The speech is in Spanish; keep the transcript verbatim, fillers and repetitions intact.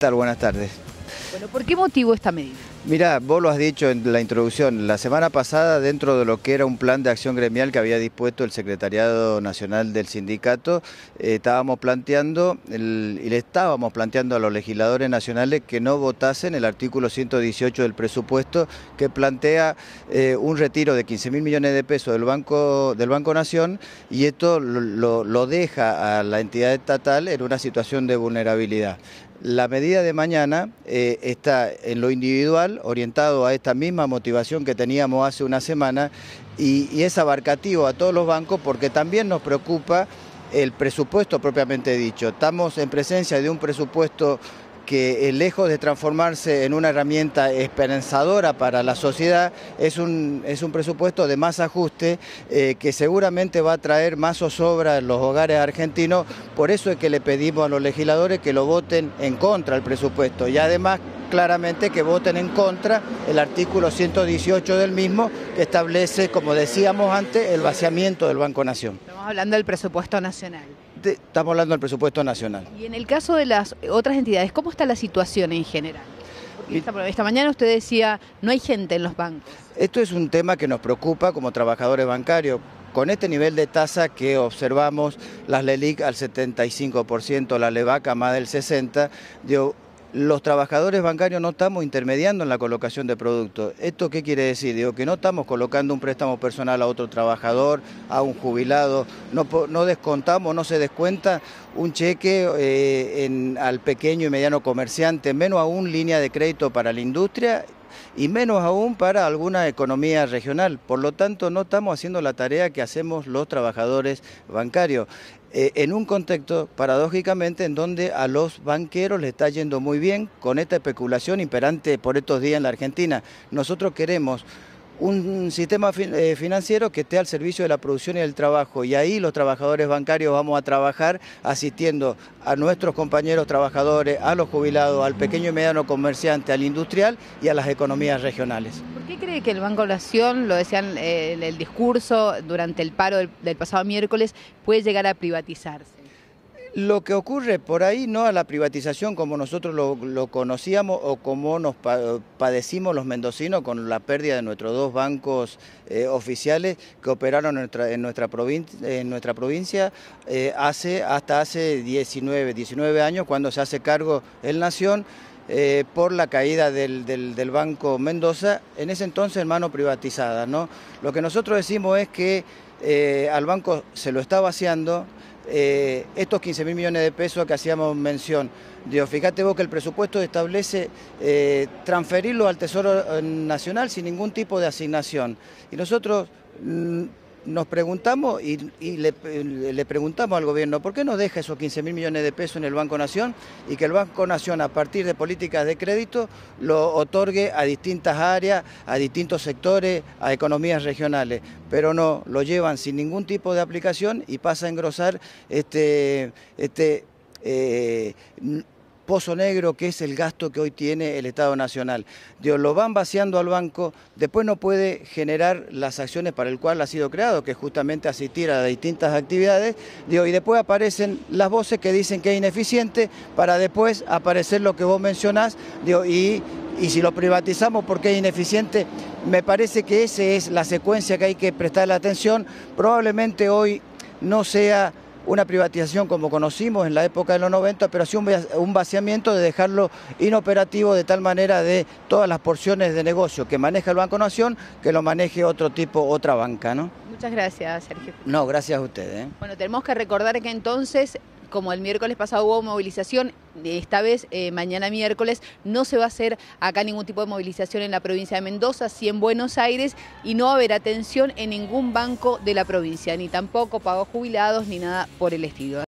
tal? Buenas tardes. Bueno, ¿por qué motivo esta medida? Mirá, vos lo has dicho en la introducción, la semana pasada dentro de lo que era un plan de acción gremial que había dispuesto el Secretariado Nacional del Sindicato, eh, estábamos planteando, el, y le estábamos planteando a los legisladores nacionales que no votasen el artículo ciento dieciocho del presupuesto que plantea eh, un retiro de quince mil millones de pesos del Banco, del Banco Nación, y esto lo, lo, lo deja a la entidad estatal en una situación de vulnerabilidad. La medida de mañana eh, está en lo individual, orientado a esta misma motivación que teníamos hace una semana y, y es abarcativo a todos los bancos porque también nos preocupa el presupuesto propiamente dicho. Estamos en presencia de un presupuesto que lejos de transformarse en una herramienta esperanzadora para la sociedad, es un, es un presupuesto de más ajuste eh, que seguramente va a traer más zozobra en los hogares argentinos. Por eso es que le pedimos a los legisladores que lo voten en contra del presupuesto y además claramente que voten en contra el artículo ciento dieciocho del mismo que establece, como decíamos antes, el vaciamiento del Banco Nación. Estamos hablando del presupuesto nacional. Estamos hablando del presupuesto nacional. Y en el caso de las otras entidades, ¿cómo está la situación en general? Porque esta, esta mañana usted decía, no hay gente en los bancos. Esto es un tema que nos preocupa como trabajadores bancarios. Con este nivel de tasa que observamos, las LELIQ al setenta y cinco por ciento, la LEVAC más del sesenta por ciento, digo, los trabajadores bancarios no estamos intermediando en la colocación de productos. ¿Esto qué quiere decir? Digo, que no estamos colocando un préstamo personal a otro trabajador, a un jubilado, no, no descontamos, no se descuenta un cheque eh, en, al pequeño y mediano comerciante, menos aún línea de crédito para la industria y menos aún para alguna economía regional. Por lo tanto, no estamos haciendo la tarea que hacemos los trabajadores bancarios. Eh, en un contexto, paradójicamente, en donde a los banqueros les está yendo muy bien con esta especulación imperante por estos días en la Argentina. Nosotros queremos un sistema financiero que esté al servicio de la producción y del trabajo, y ahí los trabajadores bancarios vamos a trabajar asistiendo a nuestros compañeros trabajadores, a los jubilados, al pequeño y mediano comerciante, al industrial y a las economías regionales. ¿Por qué cree que el Banco Nación, lo decían eh, en el discurso durante el paro del, del pasado miércoles, puede llegar a privatizarse? Lo que ocurre por ahí, no a la privatización como nosotros lo, lo conocíamos o como nos pa padecimos los mendocinos con la pérdida de nuestros dos bancos eh, oficiales que operaron en nuestra, en nuestra, provin en nuestra provincia eh, hace, hasta hace diecinueve años, cuando se hace cargo el Nación eh, por la caída del, del, del Banco Mendoza, en ese entonces en mano privatizada, ¿no? Lo que nosotros decimos es que eh, al banco se lo está vaciando. Eh, estos quince mil millones de pesos que hacíamos mención, digo, fíjate vos que el presupuesto establece eh, transferirlo al Tesoro Nacional sin ningún tipo de asignación. Y nosotros mm, nos preguntamos y, y le, le preguntamos al gobierno, ¿por qué no deja esos quince mil millones de pesos en el Banco Nación y que el Banco Nación, a partir de políticas de crédito, lo otorgue a distintas áreas, a distintos sectores, a economías regionales? Pero no, lo llevan sin ningún tipo de aplicación y pasa a engrosar este, este eh, pozo negro que es el gasto que hoy tiene el Estado Nacional. Dios, lo van vaciando al banco, después no puede generar las acciones para el cual ha sido creado, que es justamente asistir a distintas actividades, digo, y después aparecen las voces que dicen que es ineficiente, para después aparecer lo que vos mencionás, digo, y, y si lo privatizamos porque es ineficiente, me parece que esa es la secuencia que hay que prestarle atención. Probablemente hoy no sea una privatización como conocimos en la época de los noventa, pero sí un vaciamiento de dejarlo inoperativo de tal manera de todas las porciones de negocio que maneja el Banco Nación, que lo maneje otro tipo, otra banca, ¿no? Muchas gracias, Sergio. No, gracias a ustedes, ¿eh? Bueno, tenemos que recordar que entonces, como el miércoles pasado hubo movilización, esta vez, eh, mañana miércoles, no se va a hacer acá ningún tipo de movilización en la provincia de Mendoza, sí en Buenos Aires, y no va a haber atención en ningún banco de la provincia, ni tampoco pagos jubilados, ni nada por el estilo.